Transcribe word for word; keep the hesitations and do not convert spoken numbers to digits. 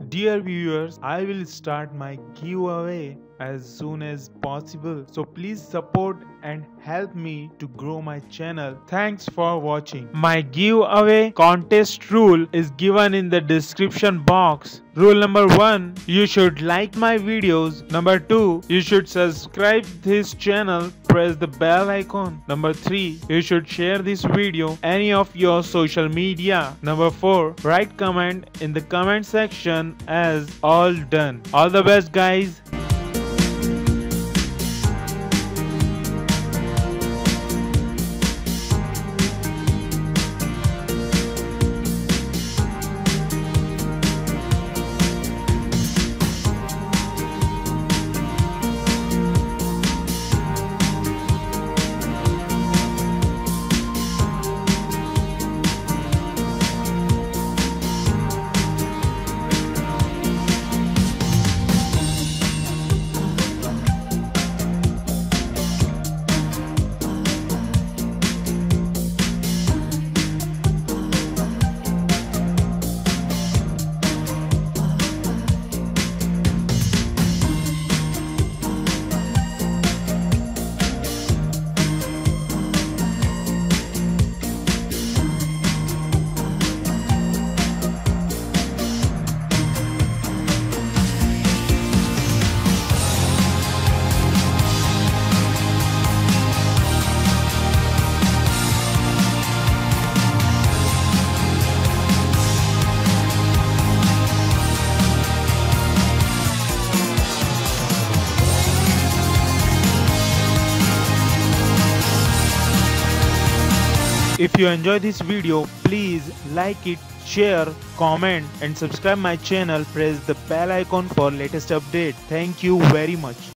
Dear viewers, I will start my giveaway as soon as possible. So please support and help me to grow my channel. Thanks for watching. My giveaway contest rule is given in the description box. Rule number one, you should like my videos. Number two, you should subscribe this channel. Press the bell icon. Number three, you should share this video any of your social media. Number four, write comment in the comment section as all done. All the best, guys. If you enjoy this video, please like it, share, comment and subscribe my channel. Press the bell icon for latest update. Thank you very much.